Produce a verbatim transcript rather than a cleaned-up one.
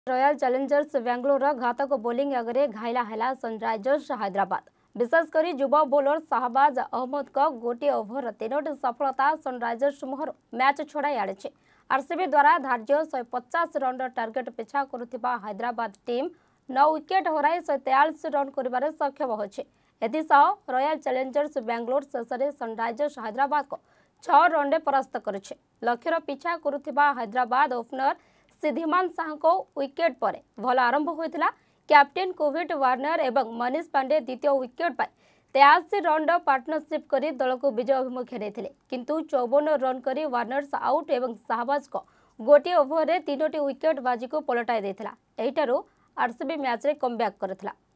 Royal Challengers Bangalore घातक bowling आगे घायला है सनराइजर्स हैदराबाद। विशेषकर युवा बोलर शाहबाज अहमद को गोटे ओभर तीनोटी सफलता सनराइजर्स मुहर मैच छड़ाई आड़ी। आरसीबी द्वारा धार्य शहे पचास रन टार्गेट पिछा करुवा हैदराबाद टीम नौ विकेट हराई शहे तेयालीस रन कर सक्षम होछि। एथिसह रॉयल चैलेंजर्स बेंगलोर शेष में सनराइजर्स हैदराबाद को छह रन परास्त करिछि। लक्ष्यर पिछा करुवा हैदराबाद ओपनर सिद्धिमान शाह को विकेट पर भल आरंभ होता। कैप्टेन कोविड वार्नर एवं मनीष पांडे द्वितीय विकेट पर तेयासी रन पार्टनरशिप कर दल को विजय अभिमुखे नहीं, किंतु चौवन रन कर वार्नर्स आउट एवं शाहबाज को गोटे ओभर तीनोटी विकेट बाजी को पलटाई देता। आरसीबी मैच रे कमब्याक करथिला।